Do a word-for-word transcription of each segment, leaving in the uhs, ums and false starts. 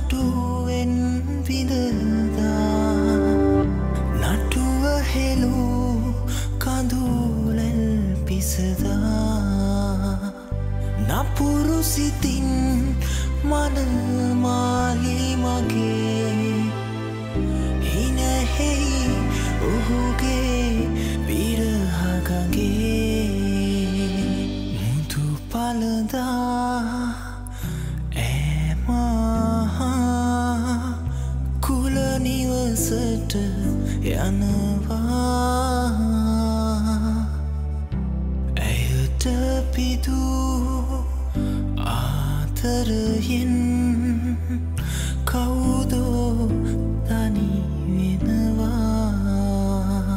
නටුවෙන් විඳදා නටුව හෙළූ කඳුලැල් පිසදා නපුරු සිතින් මනමාලි මගේ හිනැහෙයි ඔහුගේ විරහගගේ මුතු පලදා කුල නිවසට යනවා ඇයට පිදූ ආතරයෙන් කවුදෝ තනි වෙනවා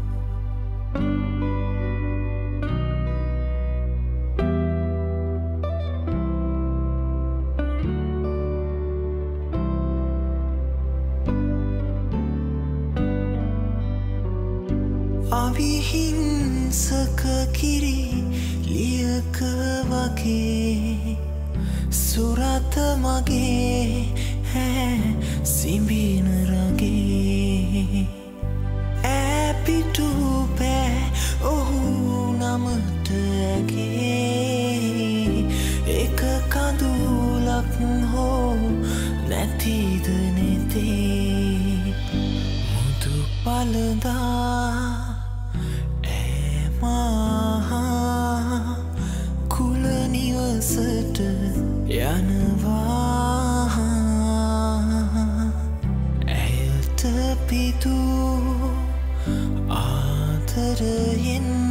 අවිහිංසක කිරි ලියක වගේ සුරත මගේ හැ සිඹින රගේ ඇපිටු පෑ ඔහු නමට ඇගේ එක කඳුලක් හෝ නැතිද නෙතේ මුතු පලදා කුල නිවසට යනවා ඇයට පිදූ ආදරයෙන්